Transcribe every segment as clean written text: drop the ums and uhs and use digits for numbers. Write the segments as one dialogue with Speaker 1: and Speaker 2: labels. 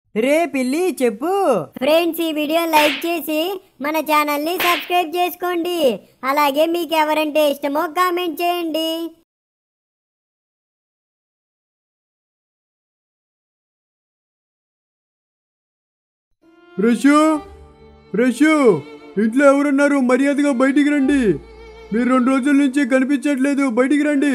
Speaker 1: రే పిల్లి చెప్పు.
Speaker 2: ఫ్రెండ్స్, ఈ వీడియో లైక్ చేసి మన ఛానల్ ని సబ్స్క్రైబ్ చేసుకోండి. అలాగే మీకు ఎవరంటే ఇష్టమో కామెంట్ చేయండి.
Speaker 3: రషు రషు ఇంట్లో ఎవరున్నారు? మర్యాదగా బయటికి రండి. మీరు 2 రోజుల నుంచి కనిపించట్లేదు, బయటికి రండి.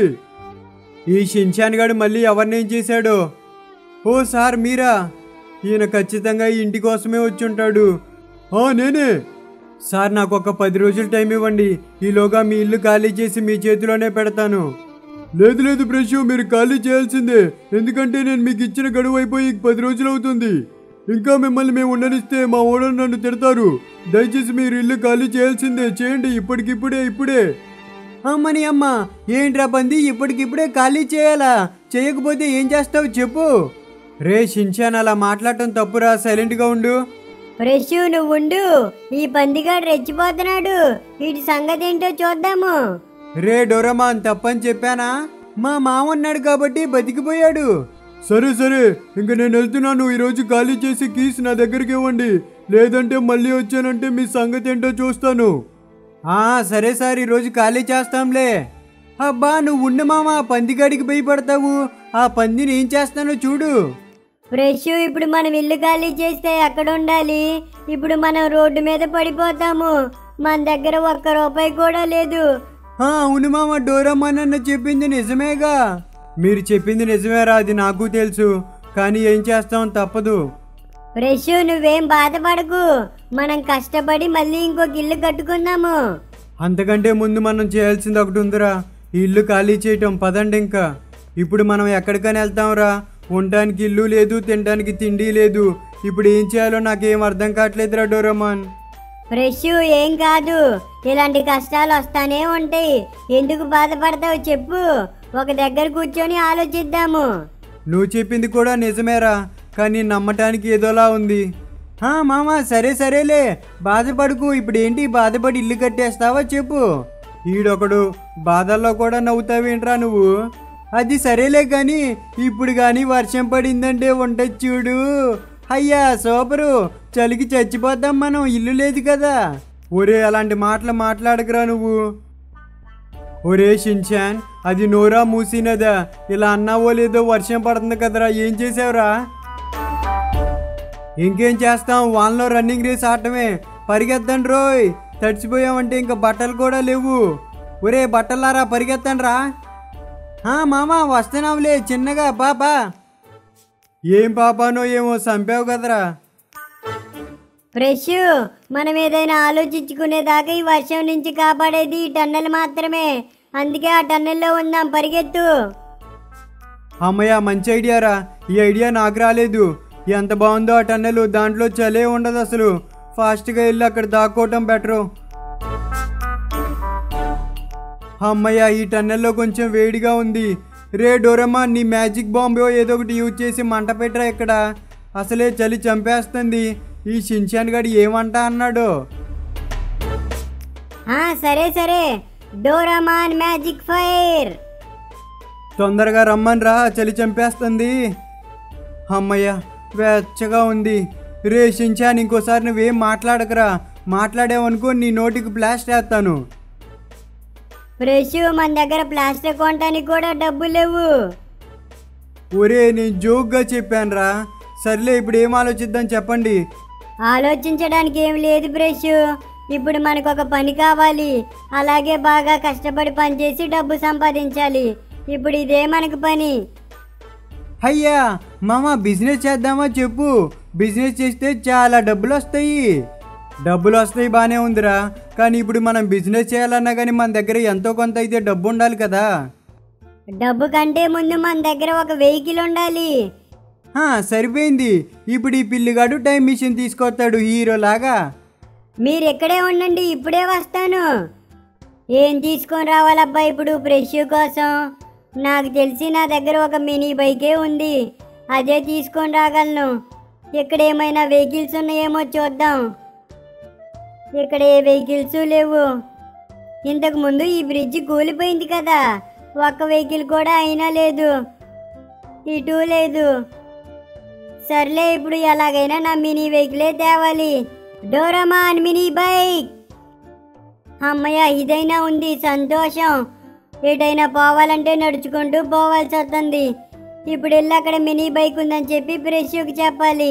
Speaker 3: ఈ షిన్చాన్ గాడు మళ్ళీ ఎవరినేం చేశాడు? ఓ సార్ మీరా? ఈయన ఖచ్చితంగా ఈ ఇంటి కోసమే వచ్చి ఉంటాడు. నేనే సార్. నాకు ఒక 10 రోజులు టైం ఇవ్వండి. ఈలోగా మీ ఇల్లు ఖాళీ చేసి మీ చేతిలోనే పెడతాను. లేదు లేదు బ్రషు, మీరు ఖాళీ చేయాల్సిందే. ఎందుకంటే నేను మీకు ఇచ్చిన గడువు అయిపోయి 10 రోజులు అవుతుంది. ఇంకా మిమ్మల్ని మేము ఉండనిస్తే మా ఓనర్ నన్ను తిడతారు. దయచేసి మీరు ఇల్లు ఖాళీ చేయాల్సిందే. చేయండి ఇప్పుడే.
Speaker 1: అమ్మని అమ్మ, ఏంట్రా పంది, ఇప్పటికిప్పుడే ఖాళీ చేయాలా? చేయకపోతే ఏం చేస్తావు చెప్పు.
Speaker 3: రే షిన్చాన్, అలా మాట్లాడటం తప్పురా. సైలెంట్గా ఉండు.
Speaker 2: ఫ్రెష్ నువ్వు ఉండు. ఈ పందిగాడు రెచ్చిపోతున్నాడు. వీటి సంగతి ఏంటో చూద్దాము.
Speaker 3: రే డోరమాన్, తప్పని చెప్పానా?
Speaker 1: మా మామ ఉన్నాడు కాబట్టి బతికిపోయాడు.
Speaker 3: సరే ఇంక నేను వెళ్తున్నాను. ఈరోజు ఖాళీ చేసి కీస్ నా దగ్గరికి ఇవ్వండి. లేదంటే మళ్ళీ వచ్చానంటే మీ సంగతి ఏంటో చూస్తాను.
Speaker 1: సరే సార్, ఈరోజు ఖాళీ చేస్తాంలే. అబ్బా నువ్వు ఉండు మామ, పందిగాడికి భయపడతావు. ఆ పందిని ఏం చేస్తానో చూడు.
Speaker 2: ఫ్రెష్, ఇప్పుడు మనం ఇల్లు ఖాళీ చేస్తే ఎక్కడ ఉండాలి? ఇప్పుడు మనం రోడ్డు మీద పడిపోతాము. మన దగ్గర 1 రూపాయి కూడా లేదు.
Speaker 1: అవును మామ, డోరమాన్ అన్న చెప్పింది నిజమేగా.
Speaker 3: మీరు చెప్పింది నిజమేరా, అది నాకు తెలుసు. కానీ ఏం చేస్తాం, తప్పదు.
Speaker 2: ఫ్రెష్, నువ్వేం బాధపడకు. మనం కష్టపడి మళ్ళీ ఇంకొక ఇల్లు కట్టుకుందాము.
Speaker 3: అంతకంటే ముందు మనం చేయాల్సింది ఒకటి ఉందిరా. ఈ ఇల్లు ఖాళీ చేయటం. పదండి ఇంకా. ఇప్పుడు మనం ఎక్కడికైనా వెళ్తాంరా. ఉండటానికి ఇల్లు లేదు, తినడానికి తిండి లేదు. ఇప్పుడు ఏం చేయాలో నాకేం అర్థం కావట్లేదురా డోరమాన్.
Speaker 2: ఫ్రెష్, ఏం కాదు. ఇలాంటి కష్టాలు వస్తానే ఉంటాయి. ఎందుకు బాధపడతావు చెప్పు. ఒక దగ్గర కూర్చొని ఆలోచిద్దాము.
Speaker 3: నువ్వు చెప్పింది కూడా నిజమేరా, కానీ నమ్మటానికి ఏదోలా ఉంది.
Speaker 1: మామ సరేలే, బాధపడుకు. ఇప్పుడు ఏంటి బాధపడి ఇల్లు కట్టేస్తావా చెప్పు.
Speaker 3: ఈడొకడు బాధల్లో కూడా నవ్వుతావేంట్రా నువ్వు?
Speaker 1: అది సరేలే కానీ ఇప్పుడు కానీ వర్షం పడిందంటే ఉంటుంది చూడు. అయ్యా సూపరు, చలికి చచ్చిపోతాం మనం. ఇల్లు లేదు కదా.
Speaker 3: ఒరే అలాంటి మాటలు మాట్లాడకురా నువ్వు. ఒరే షిన్చాన్, అది నోరా మూసినదా? ఇలా అన్నావో లేదో వర్షం పడుతుంది కదరా, ఏం చేసావురా? ఇంకేం చేస్తాం, వాన్లో రన్నింగ్ రేస్ ఆడటమే. పరిగెత్తండి రోయ్, తడిచిపోయామంటే ఇంకా బట్టలు కూడా లేవు. ఒరే బట్టలారా, పరిగెత్తండి రా.
Speaker 1: మామ వస్తున్నావులే, చిన్నగా పాపా.
Speaker 3: ఏం పాపానో ఏమో, చంపావు కదరా.
Speaker 2: ఫ్రెష్, మనం ఏదైనా ఆలోచించుకునేదాకా ఈ వర్షం నుంచి కాపాడేది ఈ టన్నెల్ మాత్రమే. అందుకే ఆ టన్నెల్లో ఉందాం, పరిగెత్తు.
Speaker 3: అమ్మయ్య, మంచి ఐడియారా. ఈ ఐడియా నాకు రాలేదు. ఎంత బాగుందో ఆ టన్నెల్. దాంట్లో చలే ఉండదు అసలు. ఫాస్ట్గా వెళ్ళి అక్కడ దాక్కోవటం బెటరు. అమ్మయ్య, ఈ టన్నెల్లో కొంచెం వేడిగా ఉంది. రే డోరమ్మా, నీ మ్యాజిక్ బాంబో ఏదో ఒకటి యూజ్ చేసి మంట పెట్టరా ఇక్కడ. అసలే చలి చంపేస్తుంది. ఈ షిన్చాన్ గడి ఏమంటా అన్నాడు.
Speaker 2: సరే డోరామాన్ మ్యాజిక్ ఫైర్.
Speaker 3: తొందరగా రమ్మని రా, చలి చంపేస్తుంది. అమ్మయ్య, వెచ్చగా ఉంది. రే షిన్చాన్, ఇంకోసారి నువ్వేం మాట్లాడకరా. మాట్లాడావనుకో నీ నోటికి బ్లాస్ట్ వేస్తాను.
Speaker 2: ఫ్రెష్, మన దగ్గర ప్లాస్టిక్ కొనడానికి కూడా డబ్బులు లేవు.
Speaker 3: ఒరే, నేను జోక్గా చెప్పాను రా. సర్లే, ఇప్పుడు ఏం ఆలోచిద్దాం చెప్పండి.
Speaker 2: ఆలోచించడానికి ఏం లేదు ఫ్రెష్. ఇప్పుడు మనకు ఒక పని కావాలి. అలాగే బాగా కష్టపడి పనిచేసి డబ్బు సంపాదించాలి. ఇప్పుడు ఇదే మనకు పని.
Speaker 1: అయ్యా మామ, బిజినెస్ చేద్దామా చెప్పు. బిజినెస్ చేస్తే చాలా డబ్బులు వస్తాయి.
Speaker 3: డబ్బులు వస్తాయి, బాగానే ఉందిరా. కానీ ఇప్పుడు మనం బిజినెస్ చేయాలన్నా కానీ మన దగ్గర ఎంతో కొంత అయితే డబ్బు ఉండాలి కదా.
Speaker 2: డబ్బు కంటే ముందు మన దగ్గర ఒక వెహికల్ ఉండాలి.
Speaker 1: సరిపోయింది. ఇప్పుడు ఈ పిల్లిగాడు టైం మిషన్ తీసుకొస్తాడు హీరో లాగా.
Speaker 2: మీరు ఇక్కడే ఉండండి, ఇప్పుడే వస్తాను. ఏం తీసుకొని రావాలబ్బా ఇప్పుడు ఫ్రెష్ కోసం? నాకు తెలిసి నా దగ్గర ఒక మినీ బైకే ఉంది. అదే తీసుకొని రాగలను. ఇక్కడ ఏమైనా వెహికల్స్ ఉన్నాయేమో చూద్దాం. ఇక్కడ ఏ వెహికల్స్ లేవు. ఇంతకుముందు ఈ బ్రిడ్జ్ కూలిపోయింది కదా, ఒక్క వెహికల్ కూడా అయినా లేదు. ఇటు లేదు. సర్లే ఇప్పుడు ఎలాగైనా నా మినీ వెహికలే తేవాలి. Doraemon mini bike. అమ్మయ్య, ఇదైనా ఉంది, సంతోషం. ఎటైనా పోవాలంటే నడుచుకుంటూ పోవాల్సి వస్తుంది. ఇప్పుడు వెళ్ళి అక్కడ మినీ బైక్ ఉందని చెప్పి ప్రెష్యూకి చెప్పాలి.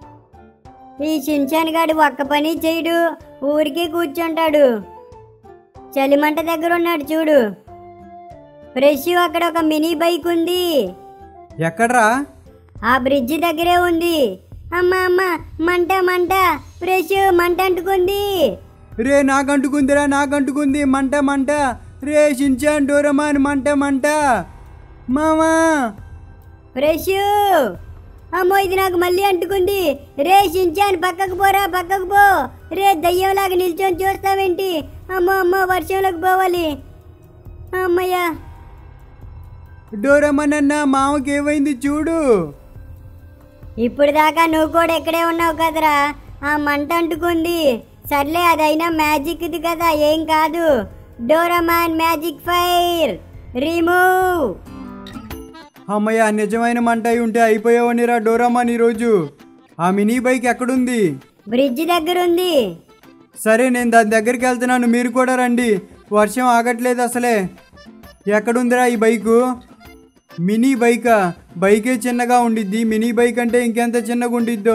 Speaker 2: ఈ షిన్చాన్ గాడు ఒక్క పని చేయడు, ఊరికే కూర్చుంటాడు. చలిమంట దగ్గర ఉన్నాడు చూడు. ప్రెష్యూ, అక్కడ ఒక మినీ బైక్ ఉంది.
Speaker 1: ఎక్కడ్రా?
Speaker 2: ఆ బ్రిడ్జి దగ్గరే ఉంది. అమ్మ అమ్మ, మంట మంట. ప్రెష్యూ, మంట అంటుకుంది.
Speaker 1: రే నాకంటుకుందిరా, నాకంటుకుంది, మంట మంట. రే షిన్చాన్, డోరేమాన్, మంట మంట. మామా!
Speaker 2: ప్రెష్యూ, అమ్మో ఇది నాకు మళ్ళీ అంటుకుంది. రే షిన్చాన్, పక్కకు పోరా, పక్కకు పో. రే దయ్యంలాగా నిల్చొని చూస్తావేంటి? అమ్మో అమ్మో, వర్షంలోకి పోవాలి. అమ్మయ్యా.
Speaker 1: డోరేమాన్ అన్న, మామకి ఏమైంది చూడు.
Speaker 2: ఇప్పుడు దాకా నువ్వు కూడా ఇక్కడే ఉన్నావు కదరా. ఆ మంట అంటుకుంది. సర్లే, అదైనా మ్యాజిక్ ఇది కదా, ఏం కాదు. Doraemon magic fire remove.
Speaker 1: అమ్మయ్య, నిజమైన మంట అయి ఉంటే అయిపోయావనిరా డోరేమాన్ ఈరోజు. ఆ మినీ బైక్ ఎక్కడుంది?
Speaker 2: బ్రిడ్జ్ దగ్గర ఉంది.
Speaker 1: సరే, నేను దాని దగ్గరికి వెళ్తున్నాను, మీరు కూడా రండి. వర్షం ఆగట్లేదు అసలే. ఎక్కడుందిరా ఈ బైకు? మినీ బైకా? బైకే చిన్నగా ఉండిద్ది, మినీ బైక్ అంటే ఇంకెంత చిన్నగా ఉండిద్దో.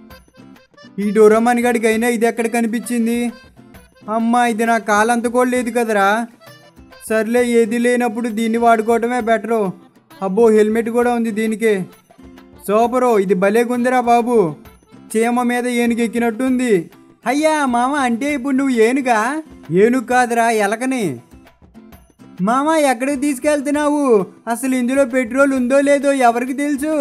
Speaker 1: ఈ డోరేమాన్ గడికి అయినా ఇది ఎక్కడ కనిపించింది? అమ్మా, ఇది నా కాలంత కూడా లేదు కదరా. సర్లే, ఏది లేనప్పుడు దీన్ని వాడుకోవటమే బెటరు. అబ్బో, హెల్మెట్ కూడా ఉంది దీనికే. సూపరు, ఇది భలేగుందిరా బాబు. చీమ మీద ఏనుగు ఎక్కినట్టుంది. అయ్యా మామ, అంటే ఇప్పుడు నువ్వు ఏనుగా? ఏనుగు కాదురా, ఎలకని. మామ, ఎక్కడికి తీసుకెళ్తున్నావు? అసలు ఇందులో పెట్రోల్ ఉందో లేదో ఎవరికి తెలుసు?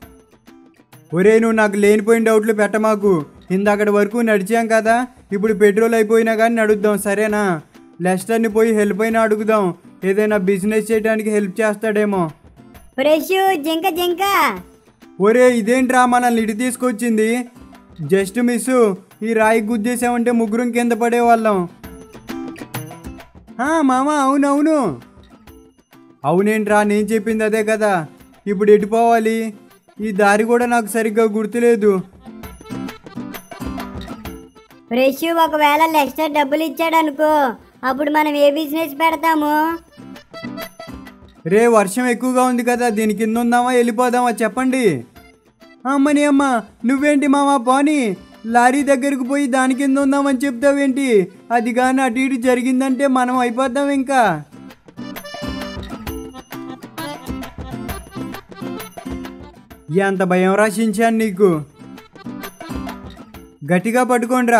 Speaker 1: ఒరే, నువ్వు నాకు లేనిపోయిన డౌట్లు పెట్టమాకు. ఇందాకటి వరకు నడిచాం కదా, ఇప్పుడు పెట్రోల్ అయిపోయినా కానీ నడుద్దాం, సరేనా? లెస్టర్ని పోయి హెల్ప్ అయినా అడుగుదాం, ఏదైనా బిజినెస్ చేయడానికి హెల్ప్ చేస్తాడేమో.
Speaker 2: ప్రెష్యూ, జింక జింక.
Speaker 1: ఒరే, ఇదేంట్రా మనల్ని ఇటు తీసుకొచ్చింది? Just miss. ఈ రాయి గుద్దేసామంటే ముగ్గురం కింద పడేవాళ్ళం. మామ, అవునవును. అవునేంట్రా, నేను చెప్పింది అదే కదా. ఇప్పుడు ఎటు పోవాలి? ఈ దారి కూడా నాకు సరిగ్గా గుర్తులేదు.
Speaker 2: ప్రెష్యూ, ఒకవేళ లెస్టర్ డబ్బులు ఇచ్చాడు అనుకో, అప్పుడు మనం ఏ బిజినెస్ పెడతాము?
Speaker 1: రే, వర్షం ఎక్కువగా ఉంది కదా, దీని కింద ఉందామా వెళ్ళిపోదామా చెప్పండి. అమ్మని అమ్మ, నువ్వేంటి మామ, పోనీ లారీ దగ్గరకు పోయి దాని కింద ఉందామని చెప్తావేంటి? అది కానీ అటు ఇటు జరిగిందంటే మనం అయిపోద్దాం ఇంకా. ఎంత భయం రాశించాను నీకు. గట్టిగా పట్టుకోండిరా.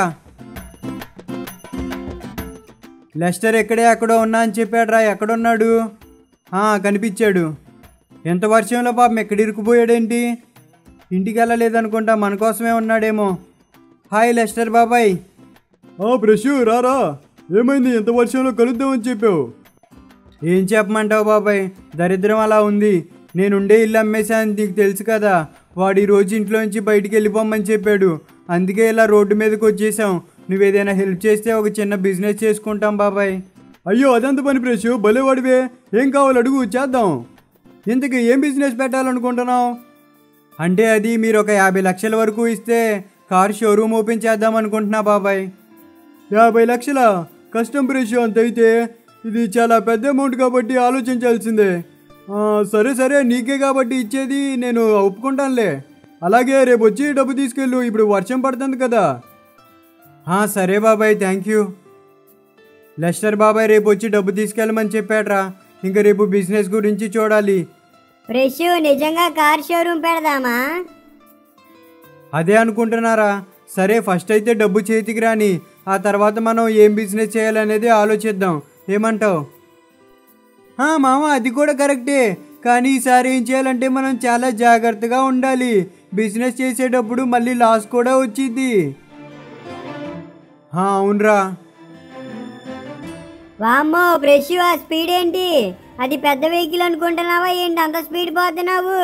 Speaker 1: లెస్టర్ ఎక్కడో ఉన్నా అని చెప్పాడురా. ఎక్కడున్నాడు? కనిపించాడు. ఎంత వర్షంలో పాపం ఎక్కడ ఇరుక్కుపోయాడేంటి? ఇంటికి వెళ్ళలేదనుకుంటా, మన కోసమే ఉన్నాడేమో. హాయ్ లెస్టర్ బాబాయ్.
Speaker 3: ప్రెష్యూ, రారా. ఏమైంది? ఎంత వర్షంలో కలుద్దామని చెప్పావు?
Speaker 1: ఏం చెప్పమంటావు బాబాయ్, దరిద్రం అలా ఉంది. నేనుండే ఇల్లు అమ్మేశాను, నీకు తెలుసు కదా. వాడు ఈరోజు ఇంట్లోంచి బయటికి వెళ్ళిపోమని చెప్పాడు. అందుకే ఇలా రోడ్డు మీదకి వచ్చేసాం. నువ్వేదైనా హెల్ప్ చేస్తే ఒక చిన్న బిజినెస్ చేసుకుంటాం బాబాయ్.
Speaker 3: అయ్యో, అదంత పని ప్రెష్యూ, భలేవాడివే. ఏం కావాలి అడుగు, చేద్దాం. ఇంతకీ ఏం బిజినెస్ పెట్టాలనుకుంటున్నావు?
Speaker 1: అంటే అది మీరు ఒక 50 లక్షల వరకు ఇస్తే కార్ షోరూమ్ ఓపెన్ చేద్దాం అనుకుంటున్నా బాబాయ్.
Speaker 3: 50 లక్షలా? కష్టం ప్రెష్యూ, అంతైతే. ఇది చాలా పెద్ద అమౌంట్ కాబట్టి ఆలోచించాల్సిందే. సరే సరే, నీకే కాబట్టి ఇచ్చేది, నేను ఒప్పుకుంటానులే. అలాగే రేపు వచ్చి డబ్బు తీసుకెళ్ళు, ఇప్పుడు వర్షం పడుతుంది కదా.
Speaker 1: సరే బాబాయ్, థ్యాంక్ యూ. లెస్టర్ బాబాయ్ రేపు వచ్చి డబ్బు తీసుకెళ్ళమని చెప్పాడ్రా. ఇంకా రేపు బిజినెస్ గురించి చూడాలి.
Speaker 2: ప్రెష్యూ, నిజంగా కార్ షోరూమ్ పెడదామా?
Speaker 1: అదే అనుకుంటున్నారా? సరే, ఫస్ట్ అయితే డబ్బు చేతికి రాని, ఆ తర్వాత మనం ఏం బిజినెస్ చేయాలనేది ఆలోచిద్దాం. ఏమంటావు? మామ, అది కూడా కరెక్టే. కానీ ఈసారి ఏం చేయాలంటే మనం చాలా జాగ్రత్తగా ఉండాలి. బిజినెస్ చేసేటప్పుడు మళ్ళీ లాస్ కూడా వచ్చింది. అవునరా.
Speaker 2: వామ్మో ప్రెష్యూ, ఆ స్పీడ్ ఏంటి? అది పెద్ద వెహికల్ అనుకుంటున్నావా ఏంటి అంత స్పీడ్ పోతున్నావు?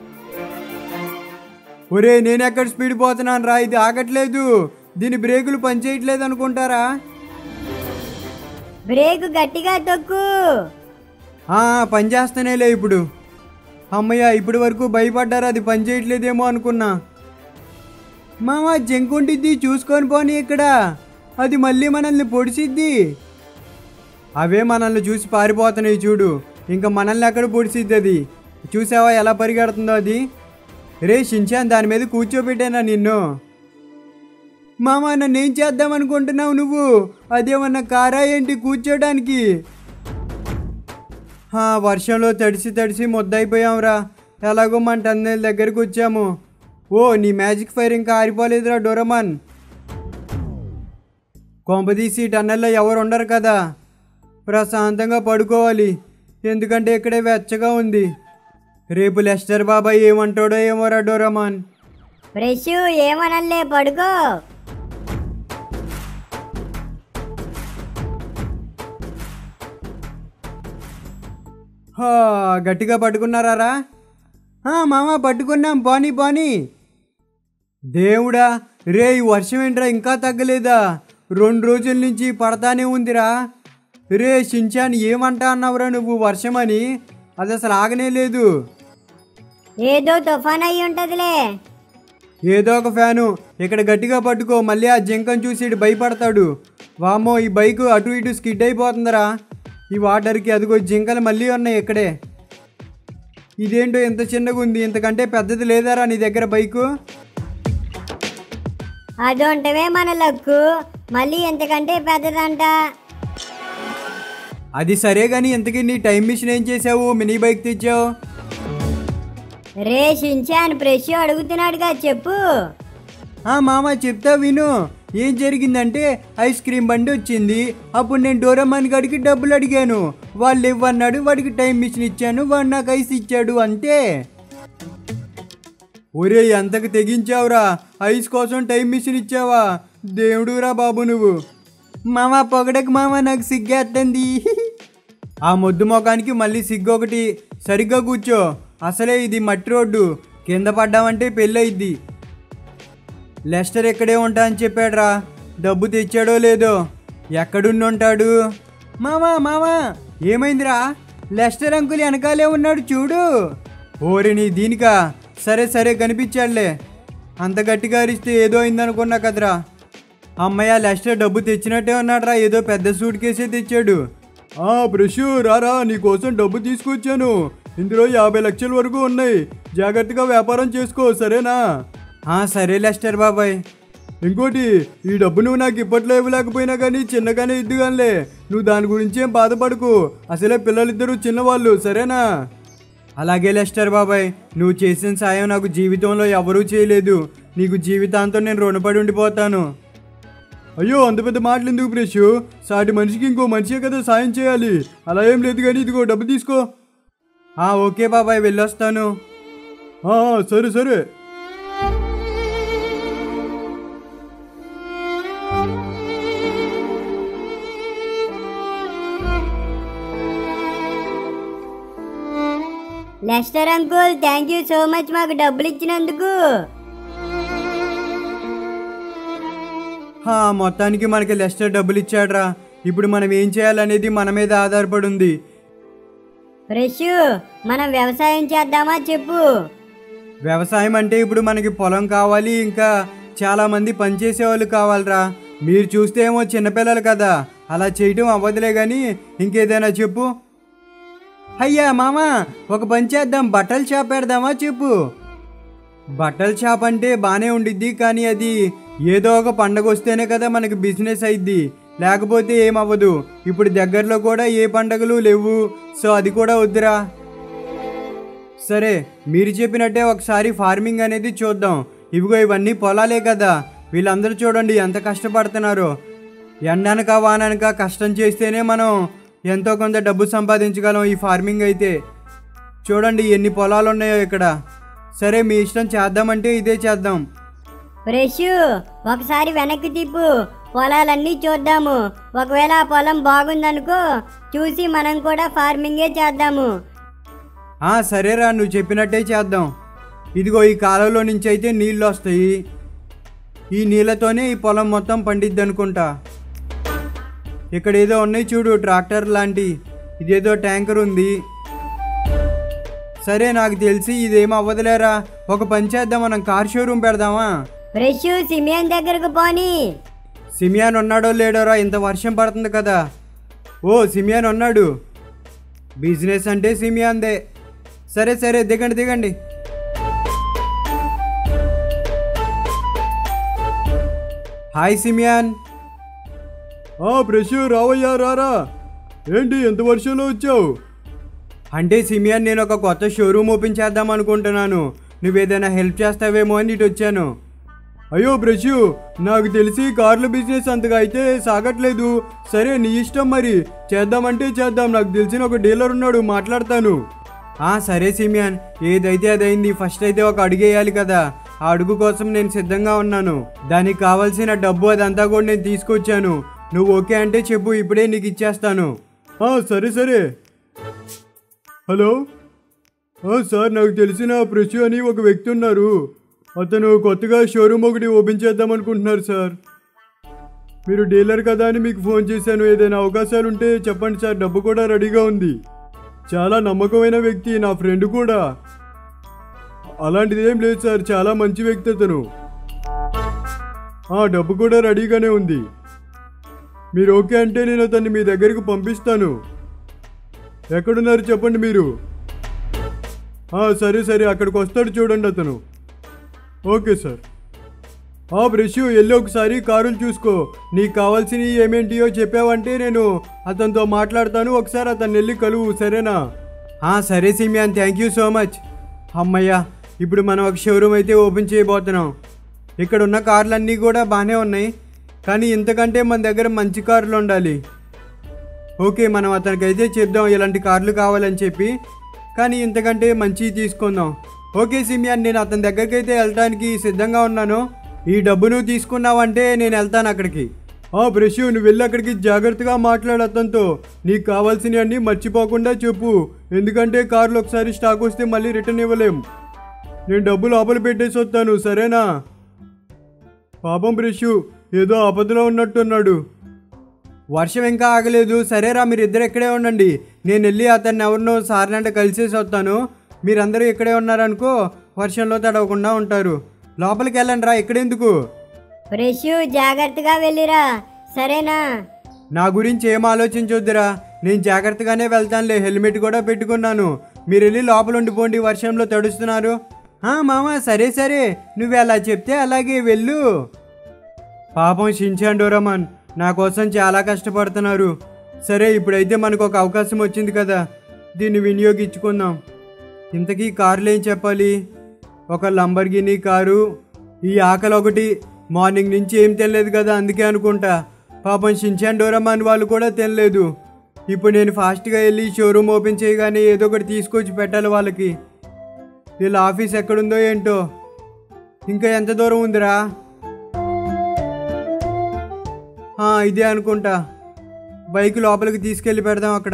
Speaker 1: ఒరే, నేను ఎక్కడ స్పీడ్ పోతున్నాను రా, ఇది ఆగట్లేదు. దీని బ్రేకులు పనిచేయట్లేదు అనుకుంటారా?
Speaker 2: బ్రేక్ గట్టిగా తొక్కు.
Speaker 1: పనిచేస్తానేలే ఇప్పుడు. అమ్మయ్య, ఇప్పటి వరకు భయపడ్డారా, అది పనిచేయట్లేదేమో అనుకున్నా. మామ జంకుంటిద్ది చూసుకొని పోనీ ఇక్కడ, అది మళ్ళీ మనల్ని పొడిసిద్ది. అవే మనల్ని చూసి పారిపోతున్నాయి చూడు, ఇంకా మనల్ని ఎక్కడ పొడిసిద్ది అది. చూసావా ఎలా పరిగెడుతుందో అది. రే షిన్చాన్ దాని మీద కూర్చోబెట్టానా నిన్ను. మామ నన్నేం చేద్దాం అనుకుంటున్నావు నువ్వు? అదేమన్నా కారా ఏంటి కూర్చోడానికి? వర్షంలో తడిసి తడిసి ముద్దయిపోయాంరా. ఎలాగో మన టన్నెల్ దగ్గరికి వచ్చాము. ఓ నీ మ్యాజిక్ ఫైర్ ఇంకా ఆరిపోలేదురా డోరమాన్. కొంపదీసి టన్నెల్లో ఎవరు ఉండరు కదా, ప్రశాంతంగా పడుకోవాలి. ఎందుకంటే ఇక్కడే వెచ్చగా ఉంది. రేపు లెస్టర్ బాబాయ్ ఏమంటాడో ఏమోరా డోరమాన్.
Speaker 2: ఫ్రెష్ ఏమనలే, పడుకో.
Speaker 1: గట్టిగా పట్టుకున్నారా? మామ పట్టుకున్నాం, పోనీ పోనీ. దేవుడా రే ఈ వర్షం ఏంట్రా ఇంకా తగ్గలేదా? 2 రోజుల నుంచి పడతానే ఉందిరా. రే షిన్చాన్ ఏమంటా అన్నావురా నువ్వు వర్షం అని? అది అసలు ఆగనే లేదు.
Speaker 2: ఏదో తుఫాన్ అయ్యి ఉంటదిలే.
Speaker 1: ఏదో ఒక ఫ్యాను. ఇక్కడ గట్టిగా పట్టుకో, మళ్ళీ ఆ జింకను చూసి ఇటు భయపడతాడు. వామ్మో ఈ బైక్ అటు ఇటు స్కిడ్ అయిపోతుందిరా ఈ వాటర్కి. అదిగో జింకలు మళ్ళీ ఉన్నాయి ఇక్కడే. ఇదేంటో ఎంత చిన్నగా ఉంది, ఇంతకంటే పెద్దది లేదారా నీ దగ్గర బైకు?
Speaker 2: అదొంటవే మన లక్కు, మళ్ళీ ఎంతకంటే పెద్దదంట.
Speaker 1: అది సరే కానీ ఇంతకీ నీ టైం మిషన్ ఏం చేసావు? మినీ బైక్ తెచ్చావు.
Speaker 2: రే షిన్చాన్ ఫ్రెష్ అడుగుతున్నాడుగా, చెప్పు.
Speaker 1: మామ చెప్తా విను. ఏం జరిగిందంటే ఐస్ క్రీమ్ బండి వచ్చింది. అప్పుడు నేను డోరమాన్ గడికి డబ్బులు అడిగాను, వాళ్ళు ఇవ్వన్నాడు. వాడికి టైం మిషన్ ఇచ్చాను, వాడు నాకు ఐస్ ఇచ్చాడు అంతే. ఒరే ఎంతకు తెగించావురా, ఐస్ కోసం టైం మిషన్ ఇచ్చావా? దేవుడురా బాబు నువ్వు. మామ పొగడకు మామ, నాకు సిగ్గేస్తుంది. ఆ మొద్దు మొఖానికి మళ్ళీ సిగ్గు ఒకటి. సరిగ్గా కూర్చో, అసలే ఇది మట్టి రోడ్డు, కింద పడ్డామంటే పెళ్ళయిద్ది. లెస్టర్ ఎక్కడే ఉంటా అని చెప్పాడురా. డబ్బు తెచ్చాడో లేదో, ఎక్కడుండి ఉంటాడు? మామా మామా ఏమైందిరా? లెస్టర్ అంకుల్ వెనకాలే ఉన్నాడు చూడు. ఓరిని దీనికా? సరే సరే కనిపించాడులే. అంత గట్టిగా అరిస్తే ఏదో అయిందనుకున్నా కదరా. అమ్మయ్య లెస్టర్ డబ్బు తెచ్చినట్టే ఉన్నాడురా, ఏదో పెద్ద సూట్ కేసే తెచ్చాడు.
Speaker 3: బ్రష్ రారా, నీకోసం డబ్బు తీసుకొచ్చాను. ఇందులో 50 లక్షల వరకు ఉన్నాయి. జాగ్రత్తగా వ్యాపారం చేసుకో, సరేనా?
Speaker 1: సరే లెస్టర్ బాబాయ్.
Speaker 3: ఇంకోటి, ఈ డబ్బు నువ్వు నాకు ఇప్పట్లో ఇవ్వలేకపోయినా కానీ చిన్నగానే ఇద్దుగానిలే. నువ్వు దాని గురించి ఏం బాధపడకు, అసలే పిల్లలిద్దరూ చిన్నవాళ్ళు, సరేనా?
Speaker 1: అలాగే లెస్టర్ బాబాయ్, నువ్వు చేసిన సాయం నాకు జీవితంలో ఎవరూ చేయలేదు. నీకు జీవితాంతం నేను రుణపడి ఉండిపోతాను.
Speaker 3: అయ్యో అంత పెద్ద మాటలు ఎందుకు బ్రష్? సాటి మనిషికి ఇంకో మనిషే కదా సాయం చేయాలి. అలా ఏం లేదు కానీ ఇదిగో డబ్బు తీసుకో.
Speaker 1: ఓకే బాబాయ్, వెళ్ళొస్తాను.
Speaker 3: సరే సరే.
Speaker 2: Lester uncle thank you so much మాకు డబ్బులు ఇచ్చినందుకు.
Speaker 1: మొత్తానికి మనకి లెస్టర్ డబ్బులు ఇచ్చాడ్రా. ఇప్పుడు మనం ఏం చేయాలనేది మన మీద ఆధారపడి ఉంది.
Speaker 2: ఫ్రెష్ మనం వ్యవసాయం చేద్దామా చెప్పు.
Speaker 1: వ్యవసాయం అంటే ఇప్పుడు మనకి పొలం కావాలి, ఇంకా చాలామంది పనిచేసే వాళ్ళు కావాలరా. మీరు చూస్తే ఏమో చిన్నపిల్లలు కదా, అలా చేయటం అవ్వదులే కానీ ఇంకేదైనా చెప్పు. అయ్యా మామ ఒక పని చేద్దాం, బట్టల షాప్ పెడదామా చెప్పు. బట్టల షాప్ అంటే బాగానే ఉండిద్ది, కానీ అది ఏదో ఒక పండగ వస్తేనే కదా మనకి బిజినెస్ అయిద్ది, లేకపోతే ఏమవ్వదు. ఇప్పుడు దగ్గరలో కూడా ఏ పండగలు లేవు, సో అది కూడా వద్దురా. సరే మీరు చెప్పినట్టే ఒకసారి ఫార్మింగ్ అనేది చూద్దాం. ఇవిగో ఇవన్నీ పొలాలే కదా, వీళ్ళందరూ చూడండి ఎంత కష్టపడుతున్నారో. ఎండనక వాననక కష్టం చేస్తేనే మనం ఎంతో కొంత డబ్బు సంపాదించగలం ఈ ఫార్మింగ్ అయితే. చూడండి ఎన్ని పొలాలు ఉన్నాయో ఇక్కడ. సరే మీ ఇష్టం, చేద్దామంటే ఇదే చేద్దాం.
Speaker 2: ఫ్రెష్ ఒకసారి వెనక్కి తిప్పు, పొలాలన్నీ చూద్దాము. ఒకవేళ ఆ పొలం బాగుందనుకో, చూసి మనం కూడా ఫార్మింగే చేద్దాము.
Speaker 1: సరేరా, నువ్వు చెప్పినట్టే చేద్దాం. ఇదిగో ఈ కాలువలో నుంచి అయితే నీళ్ళు వస్తాయి. ఈ నీళ్ళతోనే ఈ పొలం మొత్తం పండిద్ది అనుకుంటా. ఇక్కడ ఏదో ఉన్నాయి చూడు, ట్రాక్టర్ లాంటి, ఇదేదో ట్యాంకర్ ఉంది. సరే నాకు తెలిసి ఇదేం అవ్వదులేరా. ఒక పని చేద్దాం, మనం కార్ షోరూమ్ పెడదామా?
Speaker 2: ఫ్రెష్ సిమియన్ దగ్గరకు పోని.
Speaker 1: సిమియాన్ ఉన్నాడో లేడోరా, ఇంత వర్షం పడుతుంది కదా. ఓ సిమియాన్ ఉన్నాడు. బిజినెస్ అంటే సిమియాన్దే. సరే సరే దిగండి దిగండి. హాయ్ సిమియాన్.
Speaker 3: బ్రష్ రావయ్యా రారా. ఏంటి ఎంత వర్షంలో వచ్చావు?
Speaker 1: అంటే సిమియాన్ నేను ఒక కొత్త షోరూమ్ ఓపెన్ చేద్దాం అనుకుంటున్నాను. నువ్వేదైనా హెల్ప్ చేస్తావేమో అని ఇటు వచ్చాను.
Speaker 3: అయ్యో బ్రష్, నాకు తెలిసి కార్ల బిజినెస్ అంతగా అయితే సాగట్లేదు. సరే నీ ఇష్టం, మరి చేద్దామంటే చేద్దాం. నాకు తెలిసిన ఒక డీలర్ ఉన్నాడు, మాట్లాడతాను.
Speaker 1: సరే సిమియాన్, ఏదైతే అదైంది. ఫస్ట్ అయితే ఒక అడుగు వేయాలి కదా. ఆ అడుగు కోసం నేను సిద్ధంగా ఉన్నాను. దానికి కావాల్సిన డబ్బు అదంతా కూడా నేను తీసుకొచ్చాను. నువ్వు ఓకే అంటే చెప్పు, ఇప్పుడే నీకు ఇచ్చేస్తాను.
Speaker 3: సరే సరే. హలో సార్, నాకు తెలిసిన బ్రష్ అని ఒక వ్యక్తి ఉన్నారు. అతను కొత్తగా షోరూమ్ ఒకటి ఓపెన్ చేద్దాం అనుకుంటున్నారు సార్. మీరు డీలర్ కదా అని మీకు ఫోన్ చేశాను. ఏదైనా అవకాశాలు ఉంటే చెప్పండి సార్. డబ్బు కూడా రెడీగా ఉంది. చాలా నమ్మకమైన వ్యక్తి, నా ఫ్రెండ్ కూడా. అలాంటిది ఏం లేదు సార్, చాలా మంచి వ్యక్తి అతను. డబ్బు కూడా రెడీగానే ఉంది. మీరు ఓకే అంటే నేను అతన్ని మీ దగ్గరికి పంపిస్తాను. ఎక్కడున్నారు చెప్పండి మీరు. సరే సరే, అక్కడికి వస్తాడు చూడండి అతను. Okay sir. బ్రష్, వెళ్ళి ఒకసారి కారులు చూసుకో. నీకు కావాల్సినవి ఏమేంటియో చెప్పావంటే నేను అతనితో మాట్లాడతాను. ఒకసారి అతన్ని వెళ్ళి కలువు, సరేనా?
Speaker 1: సరే Simeon, thank you so much. అమ్మయ్యా, ఇప్పుడు మనం ఒక షోరూమ్ అయితే ఓపెన్ చేయబోతున్నాం. ఇక్కడ ఉన్న కార్లన్నీ కూడా బాగానే ఉన్నాయి, కానీ ఇంతకంటే మన దగ్గర మంచి కార్లు ఉండాలి. ఓకే, మనం అతనికైతే చెప్దాం ఇలాంటి కార్లు కావాలని చెప్పి, కానీ ఇంతకంటే మంచివి తీసుకుందాం. ఓకే సిమియాన్, నేను అతని దగ్గరికి అయితే వెళ్ళడానికి సిద్ధంగా ఉన్నాను. ఈ డబ్బు నువ్వు తీసుకున్నావంటే నేను వెళ్తాను అక్కడికి.
Speaker 3: బ్రష్, నువ్వు వెళ్ళి అక్కడికి జాగ్రత్తగా మాట్లాడు అతనితో. నీకు కావాల్సినవన్నీ మర్చిపోకుండా చెప్పు. ఎందుకంటే కార్లు ఒకసారి స్టాక్ వస్తే మళ్ళీ రిటర్న్ ఇవ్వలేం. నేను డబ్బు లోపల పెట్టేసి వస్తాను, సరేనా? పాపం బ్రష్ ఏదో ఆపదలో ఉన్నట్టున్నాడు.
Speaker 1: వర్షం ఇంకా ఆగలేదు. సరేరా, మీరు ఇద్దరు ఇక్కడే ఉండండి. నేను వెళ్ళి అతన్ని ఎవరినో సార్నంటే కలిసేసి వస్తాను. మీరందరూ ఇక్కడే ఉన్నారనుకో, వర్షంలో తడవకుండా ఉంటారు. లోపలికి వెళ్ళండి రా, ఇక్కడెందుకు?
Speaker 2: ఫ్రెష్ జాగ్రత్తగా వెళ్ళిరా, సరేనా?
Speaker 1: నా గురించి ఏం ఆలోచించొద్దురా, నేను జాగ్రత్తగానే వెళ్తానులే. హెల్మెట్ కూడా పెట్టుకున్నాను. మీరు వెళ్ళి లోపల ఉండిపోండి, వర్షంలో తడుస్తున్నారు. మామ సరే సరే, నువ్వు ఎలా చెప్తే అలాగే వెళ్ళు. పాపం షిన్చాన్ డోరేమాన్ నా కోసం చాలా కష్టపడుతున్నారు. సరే, ఇప్పుడైతే మనకు ఒక అవకాశం వచ్చింది కదా, దీన్ని వినియోగించుకుందాం. ఇంతకీ కార్లు ఏం చెప్పాలి? ఒక లంబర్గినీ కారు, ఈ ఆకలి ఒకటి. మార్నింగ్ నుంచి ఏం తినలేదు కదా, అందుకే అనుకుంటా. పాపం షిన్చాన్ డోరేమాన్ వాళ్ళు కూడా తినలేదు. ఇప్పుడు నేను ఫాస్ట్గా వెళ్ళి షోరూమ్ ఓపెన్ చేయగానే ఏదో ఒకటి తీసుకొచ్చి పెట్టాలి వాళ్ళకి. వీళ్ళ ఆఫీస్ ఎక్కడుందో ఏంటో. ఇంకా ఎంత దూరం ఉందిరా? ఇదే అనుకుంటా. బైక్ లోపలికి తీసుకెళ్ళి పెడదాం అక్కడ.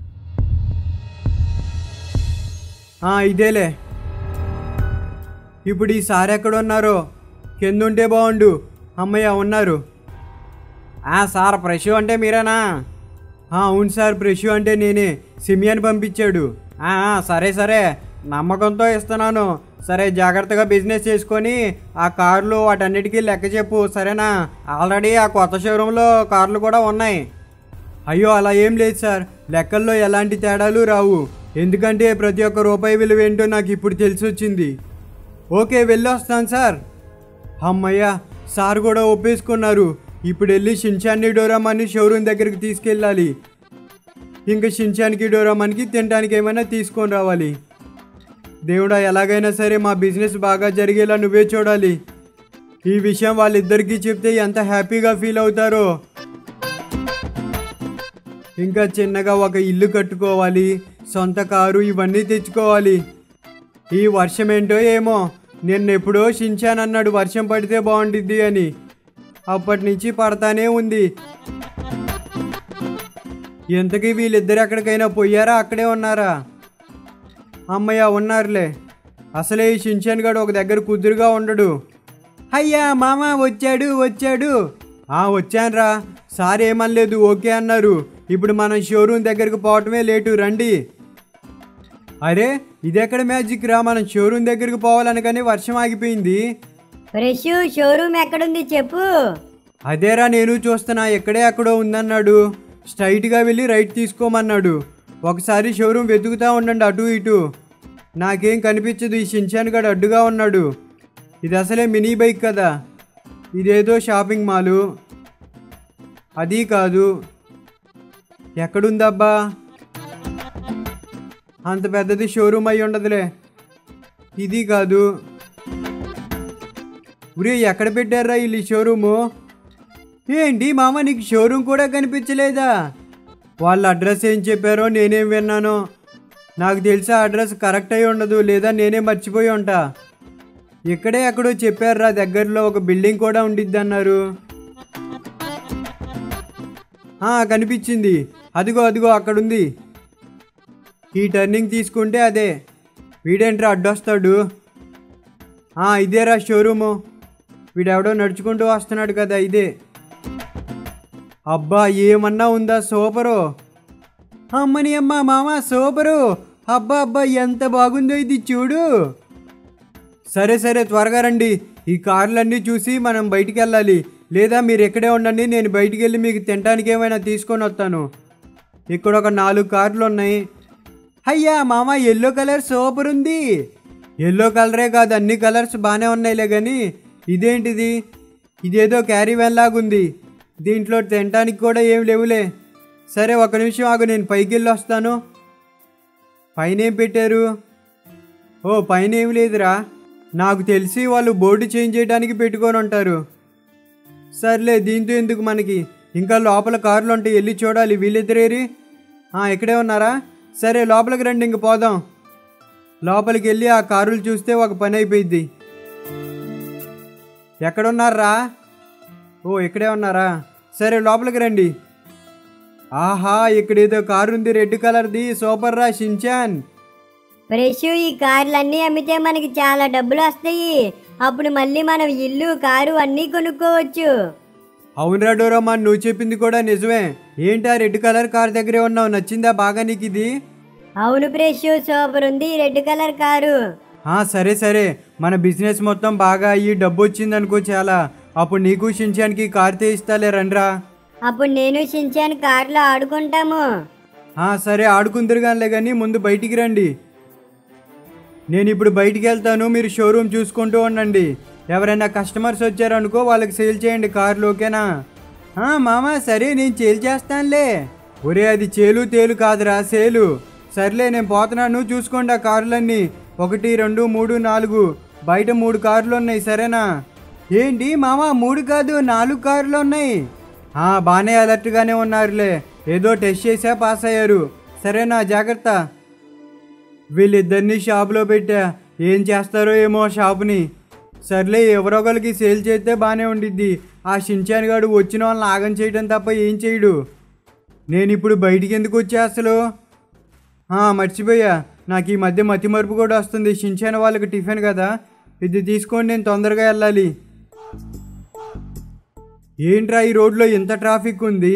Speaker 1: ఇదేలే. ఇప్పుడు ఈ సార్ ఎక్కడ ఉన్నారో? కింద ఉంటే బాగుండు. అమ్మయ్య, ఉన్నారు. సార్, ఫ్రెష్ అంటే మీరేనా? అవును సార్, ఫ్రెష్ అంటే నేనే. సిమియాన్ పంపించాడు. సరే సరే, నమ్మకంతో ఇస్తున్నాను. సరే, జాగ్రత్తగా బిజినెస్ చేసుకొని ఆ కార్లు వాటన్నిటికీ లెక్క చెప్పు, సరేనా? ఆల్రెడీ ఆ కొత్త షోరూంలో కార్లు కూడా ఉన్నాయి. అయ్యో, అలా ఏం లేదు సార్. లెక్కల్లో ఎలాంటి తేడాలు రావు. ఎందుకంటే ప్రతి ఒక్క రూపాయి విలువ ఏంటో నాకు ఇప్పుడు తెలిసి వచ్చింది. ఓకే, వెళ్ళొస్తాను సార్. అమ్మయ్య, సార్ కూడా ఒప్పేసుకున్నారు. ఇప్పుడు వెళ్ళి షిన్చాన్ని డోరేమాన్ని షోరూమ్ దగ్గరికి తీసుకెళ్ళాలి. ఇంకా షిన్చాన్కి డోరేమాన్కి తినడానికి ఏమైనా తీసుకొని రావాలి. దేవుడా, ఎలాగైనా సరే మా బిజినెస్ బాగా జరిగేలా నువ్వే చూడాలి. ఈ విషయం వాళ్ళిద్దరికీ చెప్తే ఎంత హ్యాపీగా ఫీల్ అవుతారో. ఇంకా చిన్నగా ఒక ఇల్లు కట్టుకోవాలి, సొంత కారు, ఇవన్నీ తెచ్చుకోవాలి. ఈ వర్షం ఏంటో ఏమో. నిన్నెప్పుడో షిన్చాన్ అన్నాడు వర్షం పడితే బాగుంటుంది అని. అప్పటి నుంచి పడతానే ఉంది. ఎంతకీ వీళ్ళిద్దరు ఎక్కడికైనా పోయారా, అక్కడే ఉన్నారా? అమ్మయ్య, ఉన్నారులే. అసలే ఈ షిన్చాన్ గడు ఒక దగ్గర కుదురుగా ఉండడు. అయ్యా మామ, వచ్చాడు. వచ్చానురా. సార్ ఏమనలేదు, ఓకే అన్నారు. ఇప్పుడు మనం షోరూమ్ దగ్గరకు పోవటమే లేటు, రండి. అరే, ఇదెక్కడ మ్యాజిక్ రా, మనం షోరూమ్ దగ్గరకు పోవాలనగానే వర్షం ఆగిపోయింది.
Speaker 2: ఫ్రెష్ షోరూమ్ ఎక్కడుంది చెప్పు.
Speaker 1: అదేరా నేను చూస్తున్నా, ఎక్కడే అక్కడో ఉందన్నాడు. స్ట్రైట్గా వెళ్ళి రైట్ తీసుకోమన్నాడు. ఒకసారి షోరూమ్ వెతుకుతూ ఉండండి అటు ఇటు. నాకేం కనిపించదు, ఈ షిన్చాన్ గడు అడ్డుగా ఉన్నాడు. ఇది అసలే మినీ బైక్ కదా, ఇదేదో షాపింగ్ మాలు. అది కాదు, ఎక్కడుందబ్బా? అంత పెద్దది షోరూమ్ అయి ఉండదులే. ఇది కాదు. ఉరే ఎక్కడ పెట్టారా వీళ్ళు షోరూము? ఏంటి మామ నీకు షోరూమ్ కూడా కనిపించలేదా? వాళ్ళ అడ్రస్ ఏం చెప్పారో నేనేం విన్నానో. నాకు తెలిసి ఆ అడ్రస్ కరెక్ట్ అయి ఉండదు, లేదా నేనే మర్చిపోయి ఉంటా. ఇక్కడే ఎక్కడో చెప్పారా, దగ్గరలో ఒక బిల్డింగ్ కూడా ఉండిద్ది అన్నారు. కనిపించింది, అదిగో అదిగో అక్కడుంది. ఈ టర్నింగ్ తీసుకుంటే అదే. వీడేంట్రా అడ్డొస్తాడు? ఇదేరా షోరూము. వీడెవడో నడుచుకుంటూ వస్తున్నాడు కదా, ఇదే. అబ్బా ఏమన్నా ఉందా? సూపరు. అమ్మని అమ్మ మామ సూపరు. అబ్బా అబ్బా ఎంత బాగుందో ఇది చూడు. సరే సరే త్వరగా రండి, ఈ కార్లన్నీ చూసి మనం బయటికి వెళ్ళాలి. లేదా మీరు ఎక్కడే ఉండండి, నేను బయటికి వెళ్ళి మీకు తినడానికి ఏమైనా తీసుకొని వస్తాను. ఇక్కడ ఒక 4 కార్లు ఉన్నాయి. అయ్యా మామ ఎల్లో కలర్ సూపర్ ఉంది. ఎల్లో కలరే కాదు, అన్ని కలర్స్ బాగానే ఉన్నాయిలే కానీ ఇదేంటిది? ఇదేదో క్యారీ వ్యాన్ లాగుంది. దీంట్లో తినడానికి కూడా ఏం లేవులే. సరే ఒక నిమిషం ఆగు, నేను పైకి వెళ్ళి వస్తాను. పైన ఏం పెట్టారు? పైన ఏం లేదురా. నాకు తెలిసి వాళ్ళు బోర్డు చేంజ్ చేయడానికి పెట్టుకొని ఉంటారు. సర్లే దీంతో ఎందుకు మనకి, ఇంకా లోపల కార్లు ఉంటాయి, వెళ్ళి చూడాలి. వీళ్ళిద్దరేరి ఇక్కడే ఉన్నారా? సరే లోపలికి రండి, ఇంక పోదాం. లోపలికి వెళ్ళి ఆ కారులు చూస్తే ఒక పని అయిపోయింది. ఎక్కడున్నారా? ఇక్కడే ఉన్నారా? సరే లోపలికి రండి. ఆహా ఇక్కడ ఏదో కారు ఉంది, రెడ్ కలర్ది. సూపర్ రా షిన్చాన్.
Speaker 2: ఫ్రెష్ ఈ కార్లన్నీ అమ్మితే మనకి చాలా డబ్బులు వస్తాయి. అప్పుడు మళ్ళీ మనం ఇల్లు, కారు అన్నీ కొనుక్కోవచ్చు.
Speaker 1: అవునరా డోరామాన్, నువ్వు చెప్పింది కూడా నిజమే. ఏంటా రెడ్ కలర్ కార్ దగ్గరే ఉన్నావు, నచ్చిందా బాగా నీకు ఇది?
Speaker 2: అవును ఫ్రెష్ సూపర్ ఉంది రెడ్ కలర్ కారు.
Speaker 1: సరే సరే, మన బిజినెస్ మొత్తం బాగా అయ్యి డబ్బు వచ్చింది అనుకో చాలా. అప్పుడు నీకు షిన్చాన్కి కార్ తీయిస్తాలే, రండ్రా.
Speaker 2: అప్పుడు నేను షిన్చాన్ కార్లో ఆడుకుంటాము.
Speaker 1: సరే ఆడుకుందరుగానిలే కానీ ముందు బయటికి రండి. నేను ఇప్పుడు బయటికి వెళ్తాను, మీరు షోరూమ్ చూసుకుంటూ ఉండండి. ఎవరైనా కస్టమర్స్ వచ్చారనుకో వాళ్ళకి సేల్ చేయండి కార్లు, ఓకేనా? మామ సరే నేను సేల్ చేస్తానులే. ఒరే అది చేలు తేలు కాదురా, సేలు. సర్లే నేను పోతున్నాను, చూసుకోండి ఆ కార్లన్నీ. 1 2 3 4 బయట 3 కార్లు ఉన్నాయి, సరేనా? ఏంటి మామ 3 కాదు 4 కార్లు ఉన్నాయి. బాగానే అలర్ట్గానే ఉన్నారులే, ఏదో టెస్ట్ చేసా పాస్ అయ్యారు. సరేనా, జాగ్రత్త. వీళ్ళిద్దరినీ షాపులో పెట్టా, ఏం చేస్తారో ఏమో షాపుని. సర్లే ఎవరొకరికి సేల్ చేస్తే బాగానే ఉండిద్ది. ఆ షిన్చాన్ గాడు వచ్చిన వాళ్ళని ఆగం చేయడం తప్ప ఏం చేయడు. నేను ఇప్పుడు బయటికి ఎందుకు వచ్చా అసలు? మర్చిపోయా, నాకు ఈ మధ్య మతిమరుపు కూడా వస్తుంది. షిన్చాన్ వాళ్ళకి టిఫిన్ కదా, ఇది తీసుకొని నేను తొందరగా వెళ్ళాలి. ఏంట్రా ఈ రోడ్లో ఎంత ట్రాఫిక్ ఉంది?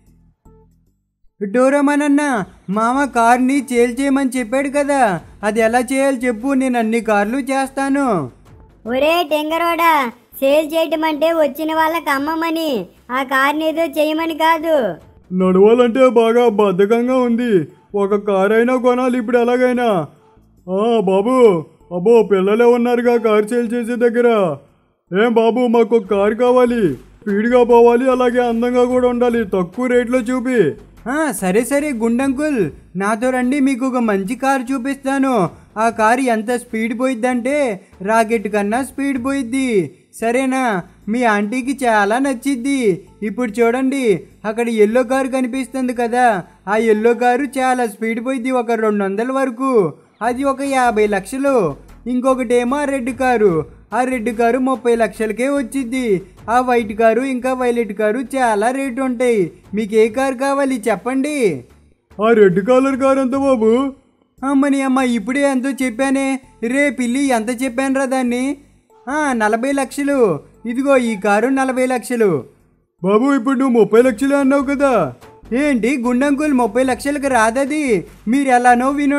Speaker 1: డోరామాన్ అన్న, మామ కార్ని సేల్ చేయమని చెప్పాడు కదా, అది ఎలా చేయాలి చెప్పు, నేను అన్ని కార్లు చేస్తాను.
Speaker 2: ఒరే టెంగరోడా, సేల్ చేయటం అంటే వచ్చిన వాళ్ళకి అమ్మమని, ఆ కార్ని ఏదో చేయమని కాదు.
Speaker 3: నడవాలంటే బాగా బద్ధకంగా ఉంది. ఒక కార్ అయినా కొనాలి ఇప్పుడు ఎలాగైనా. బాబు, అబ్బో పిల్లలే ఉన్నారుగా కార్ సేల్ చేసే దగ్గర. ఏం బాబు మాకు ఒక కార్ కావాలి, స్పీడ్గా పోవాలి, అలాగే అందంగా కూడా ఉండాలి, తక్కువ రేట్లో చూపి.
Speaker 1: సరే సరే గుండంకుల్, నాతో రండి, మీకు ఒక మంచి కారు చూపిస్తాను. ఆ కారు ఎంత స్పీడ్ పోయిద్దంటే రాకెట్ కన్నా స్పీడ్ పోయిద్ది, సరేనా? మీ ఆంటీకి చాలా నచ్చిద్ది. ఇప్పుడు చూడండి, అక్కడ ఎల్లో కారు కనిపిస్తుంది కదా, ఆ ఎల్లో కారు చాలా స్పీడ్ పోయిద్ది, ఒక 200 వరకు. అది ఒక 50 లక్షలు. ఇంకొకటేమో రెడ్ కారు, ఆ రెడ్ కారు 30 లక్షలకే వచ్చిద్ది. ఆ వైట్ కారు ఇంకా వైలెట్ కారు చాలా రేటు ఉంటాయి. మీకు ఏ కారు కావాలి చెప్పండి.
Speaker 3: ఆ రెడ్ కలర్ కార్ ఎంత బాబు?
Speaker 1: అమ్మని అమ్మ, ఇప్పుడే ఎంతో చెప్పానే రే పిల్లి, ఎంత చెప్పానురా దాన్ని? 40 లక్షలు. ఇదిగో ఈ కారు 40 లక్షలు.
Speaker 3: బాబు ఇప్పుడు నువ్వు 30 లక్షలే అన్నావు కదా.
Speaker 1: ఏంటి గుండంకుల్, 30 లక్షలకు రాదది, మీరు ఎలానో వినుంటారు.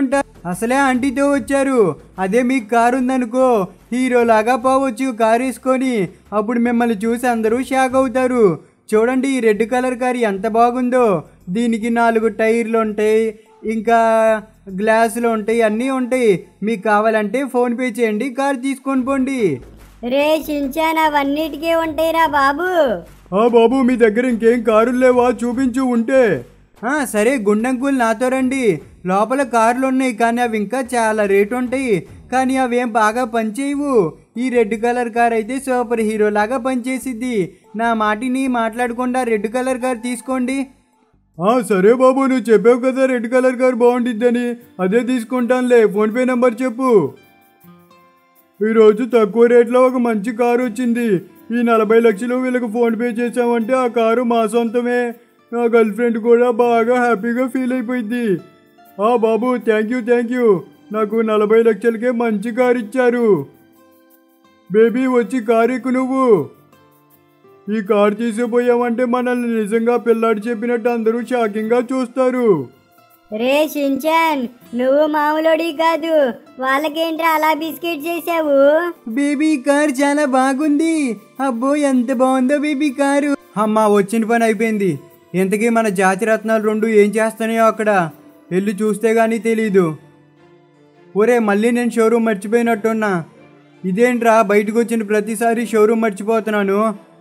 Speaker 1: అసలే ఆంటీతో వచ్చారు. అదే మీకు కారు ఉందనుకో హీరోలాగా పోవచ్చు కారు వేసుకొని. అప్పుడు మిమ్మల్ని చూసి అందరూ షాక్ అవుతారు. చూడండి ఈ రెడ్ కలర్ కారు ఎంత బాగుందో. దీనికి 4 టైర్లు ఉంటాయి, ఇంకా గ్లాసులు ఉంటాయి, అన్నీ ఉంటాయి. మీకు కావాలంటే ఫోన్పే చేయండి, కారు తీసుకొని పోండి.
Speaker 2: రే షించాన్ అవన్నిటికీ ఉంటాయిరా బాబు.
Speaker 3: బాబు మీ దగ్గర ఇంకేం కారులు లేవా? చూపించు ఉంటే.
Speaker 1: సరే గుండంకుల్ నాతో రండి. లోపల కార్లు ఉన్నాయి కానీ అవి ఇంకా చాలా రేటు ఉంటాయి. కానీ అవేం బాగా పనిచేయవు. ఈ రెడ్ కలర్ కార్ అయితే సూపర్ హీరో లాగా పనిచేసిద్ది. నా మాటిని మాట్లాడకుండా రెడ్ కలర్ కార్ తీసుకోండి.
Speaker 3: సరే బాబు, నువ్వు చెప్పావు కదా రెడ్ కలర్ కార్ బాగుండిద్దని, అదే తీసుకుంటానులే. ఫోన్పే నెంబర్ చెప్పు. ఈరోజు తక్కువ రేట్లో ఒక మంచి కారు వచ్చింది. ఈ 40 లక్షలు వీళ్ళకి ఫోన్పే చేసామంటే ఆ కారు మా సొంతమే. నా గర్ల్ ఫ్రెండ్ కూడా బాగా హ్యాపీగా ఫీల్ అయిపోయింది. బాబు థ్యాంక్ యూ. నాకు 40 లక్షలకే మంచి కారు ఇచ్చారు. బేబీ వచ్చి కారు ఎక్కు నువ్వు. ఈ కారు తీసుకుపోయామంటే మనల్ని నిజంగా పిల్లాడు చెప్పినట్టు అందరూ షాకింగ్గా చూస్తారు.
Speaker 2: రే షించాన్ నువ్వు మామూలుడి కాదు. వాళ్ళకేంట్రా అలా బిస్కెట్ చేసావు?
Speaker 1: బేబీ కార్ చాలా బాగుంది. అబ్బో ఎంత బాగుందో బేబీ కారు. అమ్మా వచ్చిన పని అయిపోయింది. ఇంతకీ మన జాతి రత్నాలు 2 ఏం చేస్తున్నాయో అక్కడ వెళ్ళి చూస్తే గానీ తెలీదు. ఒరే మళ్ళీ నేను షోరూమ్ మర్చిపోయినట్టున్నా. ఇదేంట్రా బయటకు వచ్చిన ప్రతిసారి షోరూమ్ మర్చిపోతున్నాను.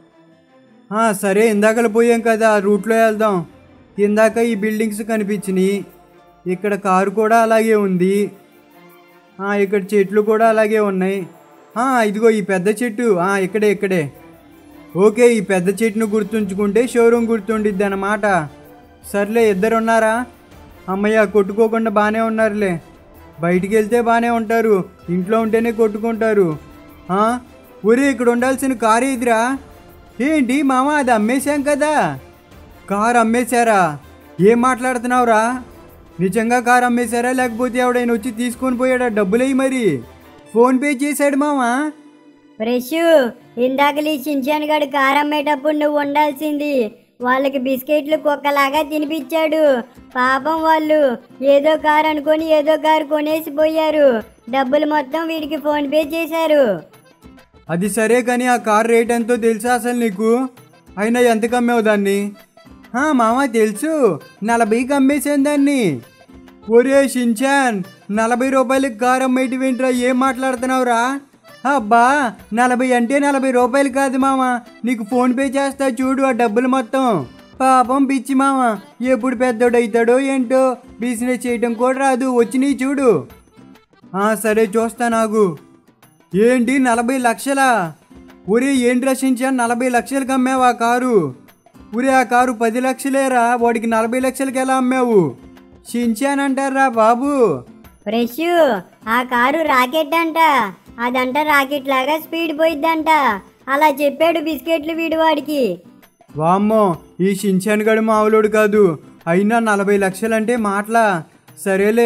Speaker 1: సరే ఇందాకలు పోయాం కదా, రూట్లో వెళ్దాం. ఇందాక ఈ బిల్డింగ్స్ కనిపించినాయి. ఇక్కడ కారు కూడా అలాగే ఉంది. ఇక్కడ చెట్లు కూడా అలాగే ఉన్నాయి. ఇదిగో ఈ పెద్ద చెట్టు ఇక్కడే. ఓకే, ఈ పెద్ద చెట్టును గుర్తుంచుకుంటే షోరూమ్ గుర్తుండిద్ది అన్నమాట. సర్లే ఇద్దరు ఉన్నారా? అమ్మయ్య కొట్టుకోకుండా బాగానే ఉన్నారులే. బయటికి వెళ్తే బాగానే ఉంటారు, ఇంట్లో ఉంటేనే కొట్టుకుంటారు. ఒరే ఇక్కడ ఉండాల్సిన కారు ఎదురా. ఏంటి మామ అది అమ్మేశాం కదా? కారు అమ్మేశారా? ఏం మాట్లాడుతున్నావురా? నిజంగా కారు అమ్మేశారా లేకపోతే ఎవడైనా వచ్చి తీసుకొని పోయాడా? డబ్బులయ్యి మరి ఫోన్పే చేశాడు మామ.
Speaker 2: ఫ్రెష్ ఇందాకలి షించాన్ గడు కారు అమ్మేటప్పుడు నువ్వు ఉండాల్సింది. వాళ్ళకి బిస్కెట్లు కుక్కలాగా తినిపించాడు. పాపం వాళ్ళు ఏదో కారు అనుకొని ఏదో కారు కొనేసి పోయారు. డబ్బులు మొత్తం వీడికి ఫోన్పే చేశారు.
Speaker 1: అది సరే కానీ ఆ కార్ రేట్ ఎంతో తెలుసా అసలు నీకు? అయినా ఎంతకు అమ్మేవు దాన్ని? మామ తెలుసు, 40కి అమ్మేసాను దాన్ని. ఒరే షించాన్ 40 రూపాయలకి కారు అమ్మేటివేంట్రా? ఏం మాట్లాడుతున్నావురా? అబ్బా 40 అంటే 40 రూపాయలు కాదు మామ. నీకు ఫోన్పే చేస్తా చూడు ఆ డబ్బులు మొత్తం. పాపం పిచ్చి మామ ఎప్పుడు పెద్దోడవుతాడో ఏంటో, బిజినెస్ చేయటం కూడా రాదు. వచ్చినాయి చూడు. సరే చూస్తా నాకు. ఏంటి 40 లక్షలా? ఒరే ఏంటి షించాన్ 40 లక్షలకి అమ్మావు ఆ కారు? ఒరే ఆ కారు 10 లక్షలేరా, వాడికి 40 లక్షలకి ఎలా అమ్మావు? షించాన్ అంటారా బాబు?
Speaker 2: ఫ్రెష్ ఆ కారు రాకెట్ అంట. అదంట రాకెట్ లాగా స్పీడ్ పోయిద్దంట. అలా చెప్పాడు బిస్కెట్లు వీడు వాడికి.
Speaker 1: వామ్మో ఈ షించాన్ గడు మావులోడు కాదు. అయినా 40 లక్షలంటే మాటలా? సరేలే,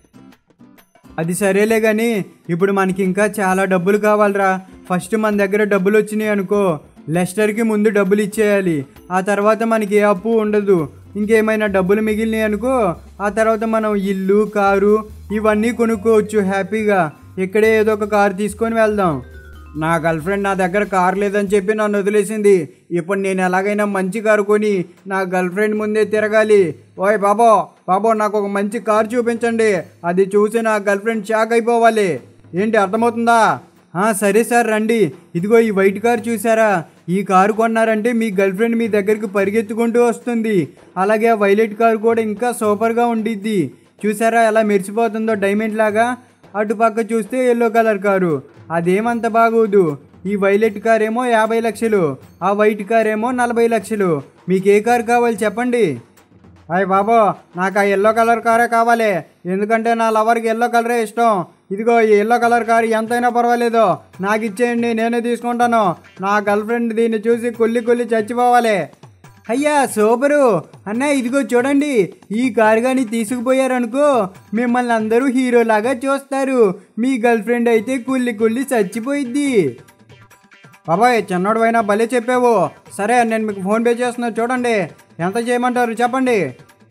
Speaker 1: అది సరేలే కానీ ఇప్పుడు మనకి ఇంకా చాలా డబ్బులు కావాలరా. ఫస్ట్ మన దగ్గర డబ్బులు వచ్చినాయి అనుకో, లెస్టర్కి ముందు డబ్బులు ఇచ్చేయాలి. ఆ తర్వాత మనకి ఏ అప్పు ఉండదు. ఇంకేమైనా డబ్బులు మిగిలినాయి అనుకో, ఆ తర్వాత మనం ఇల్లు కారు ఇవన్నీ కొనుక్కోవచ్చు హ్యాపీగా. ఇక్కడే ఏదో ఒక కారు తీసుకొని వెళ్దాం. నా గర్ల్ ఫ్రెండ్ నా దగ్గర కారు లేదని చెప్పి నన్ను వదిలేసింది. ఇప్పుడు నేను ఎలాగైనా మంచి కారు కొని నా గర్ల్ ఫ్రెండ్ ముందే తిరగాలి. ఓయ్ బాబో నాకు ఒక మంచి కారు చూపించండి. అది చూసి నా గర్ల్ ఫ్రెండ్ షాక్ అయిపోవాలి. ఏంటి అర్థమవుతుందా? సరే సార్ రండి. ఇదిగో ఈ వైట్ కారు చూసారా? ఈ కారు కొన్నారంటే మీ గర్ల్ ఫ్రెండ్ మీ దగ్గరికి పరిగెత్తుకుంటూ వస్తుంది. అలాగే ఆ వైలెట్ కారు కూడా ఇంకా సూపర్గా ఉండిద్ది. చూసారా ఎలా మెరిసిపోతుందో డైమండ్ లాగా? అటుపక్క చూస్తే ఎల్లో కలర్ కారు, అదేమంత బాగోదు. ఈ వైలెట్ కార్ ఏమో 50 లక్షలు, ఆ వైట్ కార్ ఏమో 40 లక్షలు. మీకు ఏ కారు కావాలి చెప్పండి. బాబో నాకు ఆ ఎల్లో కలర్ కారే కావాలి, ఎందుకంటే నా లవర్కి ఎల్లో కలరే ఇష్టం. ఇదిగో ఈ ఎల్లో కలర్ కారు ఎంతైనా పర్వాలేదు, నాకు ఇచ్చేయండి, నేనే తీసుకుంటాను. నా గర్ల్ ఫ్రెండ్ దీన్ని చూసి కొల్లి చచ్చిపోవాలి. అయ్యా సూపరు అన్న, ఇదిగో చూడండి, ఈ కారు కానీ తీసుకుపోయారనుకో మిమ్మల్ని అందరూ హీరోలాగా చూస్తారు. మీ గర్ల్ ఫ్రెండ్ అయితే కుళ్ళి చచ్చిపోయిద్ది. బాబాయ్ చిన్నోడు అయినా భలే చెప్పావు. సరే నేను మీకు ఫోన్పే చేస్తున్నా, చూడండి ఎంత చేయమంటారు చెప్పండి.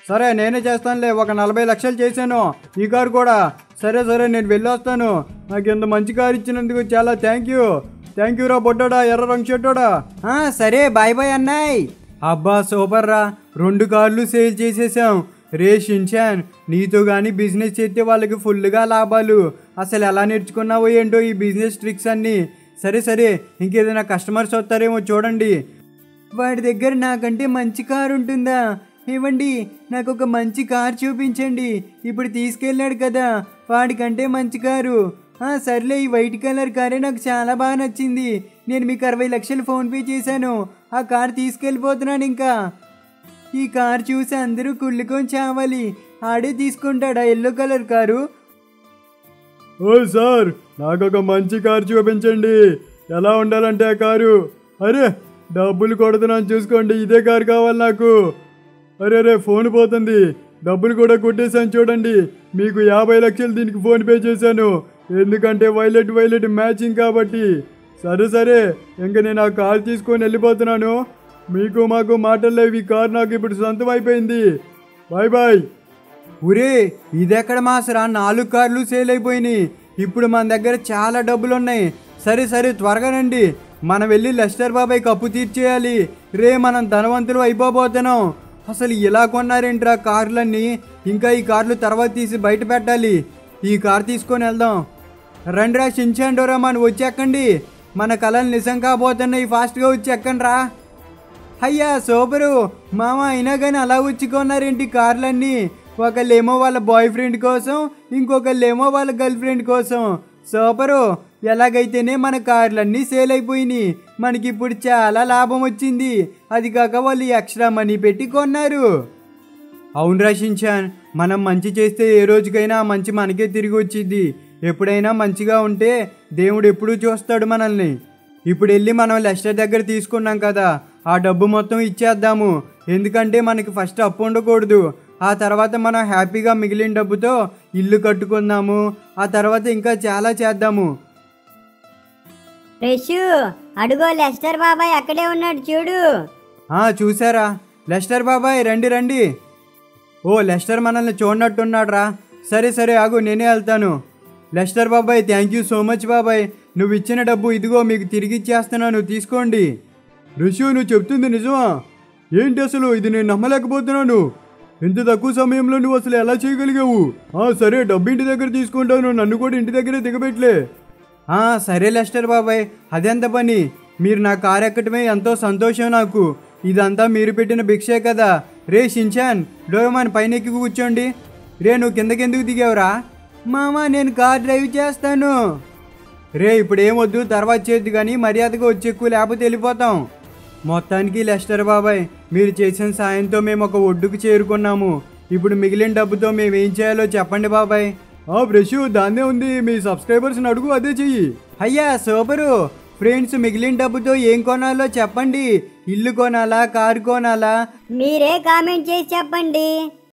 Speaker 1: సరే నేనే చేస్తానులే, ఒక 40 లక్షలు చేశాను ఈ కారు కూడా. సరే సరే నేను వెళ్ళొస్తాను. నాకు ఇంత మంచి కారు ఇచ్చినందుకు చాలా థ్యాంక్ యూ రా బొడ్డోడా, ఎర్ర రంగు షర్టోడా. సరే బాయ్ బాయ్ అన్నాయ్. అబ్బా సూపర్ రా, 2 కార్లు సేల్ చేసేసాం. రే షిన్చాన్, నీతో కానీ బిజినెస్ చేస్తే వాళ్ళకి ఫుల్గా లాభాలు. అసలు ఎలా నేర్చుకున్నావో ఏంటో ఈ బిజినెస్ ట్రిక్స్ అన్నీ. సరే సరే, ఇంకేదైనా కస్టమర్స్ వస్తారేమో చూడండి. వాడి దగ్గర నాకంటే మంచి కారు ఉంటుందా? ఇవ్వండి, నాకు ఒక మంచి కారు చూపించండి. ఇప్పుడు తీసుకెళ్ళాడు కదా, వాడికంటే మంచి కారు. సర్లే, ఈ వైట్ కలర్ కారే నాకు చాలా బాగా నచ్చింది. నేను మీకు 60 లక్షలు ఫోన్పే చేశాను. ఆ కారు తీసుకెళ్ళిపోతున్నాను. ఇంకా ఈ కారు చూసి అందరూ కుళ్ళుకొని చావాలి. ఆడే తీసుకుంటాడా ఎల్లో కలర్ కారు?
Speaker 3: ఓ సార్, నాకు ఒక మంచి కారు చూపించండి. ఎలా ఉండాలంటే ఆ కారు? అరే డబ్బులు కొడుతున్నాను చూసుకోండి, ఇదే కారు కావాలి నాకు. అరే ఫోన్ పోతుంది, డబ్బులు కూడా కొట్టేశాను చూడండి. మీకు 50 లక్షలు దీనికి ఫోన్పే చేశాను, ఎందుకంటే వైలెట్ మ్యాచింగ్ కాబట్టి. సరే ఇంక నేను ఆ కారు తీసుకొని వెళ్ళిపోతున్నాను. మీకు మాకు మాటల్లేవి, ఈ కారు నాకు ఇప్పుడు సొంతం అయిపోయింది. Bye bye.
Speaker 1: ఒరే ఇదెక్కడ మాసరా, 4 కార్లు సేల్ అయిపోయినాయి. ఇప్పుడు మన దగ్గర చాలా డబ్బులు ఉన్నాయి. సరే త్వరగా రండి, మనం వెళ్ళి లెస్టర్ బాబాయ్ కప్పు తీర్చేయాలి. రే మనం ధనవంతులు అయిపోబోతున్నాం. అసలు ఇలా కొన్నారేంట్రా కార్లన్నీ? ఇంకా ఈ కార్లు తర్వాత తీసి బయట పెట్టాలి. ఈ కార్ తీసుకొని వెళ్దాం. రండిరా షిన్చాన్, డోరేమాన్ వచ్చేక్కండి. మన కళలు నిజం కాబోతున్నాయి, ఫాస్ట్గా వచ్చి ఎక్కండి రా. అయ్యా సూపరు మామ, అయినా కానీ అలా వచ్చి కొన్నారేంటి కార్లన్నీ? ఒకళ్ళేమో వాళ్ళ బాయ్ ఫ్రెండ్ కోసం, ఇంకొకళ్ళేమో వాళ్ళ గర్ల్ ఫ్రెండ్ కోసం. సూపరు, ఎలాగైతేనే మన కార్లన్నీ సేల్ అయిపోయినాయి. మనకి ఇప్పుడు చాలా లాభం వచ్చింది. అది కాక వాళ్ళు ఎక్స్ట్రా మనీ పెట్టి కొన్నారు. అవును షిన్చాన్, మనం మంచి చేస్తే ఏ రోజుకైనా ఆ మంచి మనకే తిరిగి వచ్చింది. ఎప్పుడైనా మంచిగా ఉంటే దేవుడు ఎప్పుడూ చూస్తాడు మనల్ని. ఇప్పుడు వెళ్ళి మనం లెస్టర్ దగ్గర తీసుకున్నాం కదా, ఆ డబ్బు మొత్తం ఇచ్చేద్దాము. ఎందుకంటే మనకి ఫస్ట్ అప్పు ఉండకూడదు. ఆ తర్వాత మనం హ్యాపీగా మిగిలిన డబ్బుతో ఇల్లు కట్టుకుందాము. ఆ తర్వాత ఇంకా చాలా చేద్దాము.
Speaker 2: ఫ్రెష్, అడుగో లెస్టర్ బాబాయ్ అక్కడే ఉన్నాడు చూడు.
Speaker 1: చూసారా లెస్టర్ బాబాయ్, రండి. ఓ లెస్టర్ మనల్ని చూడనట్టున్నాడు రా. సరే ఆగు, నేనే వెళ్తాను. లెస్టర్ బాబాయ్, థ్యాంక్ యూ సో మచ్ బాబాయ్. నువ్వు ఇచ్చిన డబ్బు ఇదిగో మీకు తిరిగి ఇచ్చేస్తున్నాను, తీసుకోండి.
Speaker 3: రిషు, నువ్వు చెప్తుంది నిజమా? ఏంటి అసలు ఇది నేను నమ్మలేకపోతున్నాను. ఇంత తక్కువ సమయంలో నువ్వు అసలు ఎలా చేయగలిగావు? సరే, డబ్బు ఇంటి దగ్గర తీసుకుంటాను, నన్ను కూడా ఇంటి దగ్గరే దిగబెట్టలే.
Speaker 1: సరే లెస్టర్ బాబాయ్, అదెంత పని? మీరు నా కారు ఎక్కటమే ఎంతో సంతోషం నాకు. ఇదంతా మీరు పెట్టిన భిక్షే కదా. రే షిన్చాన్, డోరేమాన్ పైన ఎక్కి కూర్చోండి. రే నువ్వు కిందకెందుకు దిగావురా? మామ నేను కార్ డ్రైవ్ చేస్తాను. రే ఇప్పుడు ఏమొద్దు, తర్వాత చేద్దు కానీ మర్యాదగా వచ్చి ఎక్కువ, లేకపోతే వెళ్ళిపోతాం. మొత్తానికి లెస్టర్ బాబాయ్, మీరు చేసిన సాయంతో మేము ఒక ఒడ్డుకు చేరుకున్నాము. ఇప్పుడు మిగిలిన డబ్బుతో మేము ఏం చేయాలో చెప్పండి బాబాయ్.
Speaker 3: బ్రష్, దాన్నే ఉంది, మీ సబ్స్క్రైబర్స్ని అడుగు, అదే చెయ్యి.
Speaker 1: అయ్యా సూపరు. ఫ్రెండ్స్, మిగిలిన డబ్బుతో ఏం కొనాలో చెప్పండి. ఇల్లు కొనాలా, కారు కొనాలా?
Speaker 2: మీరే కామెంట్ చేసి చెప్పండి.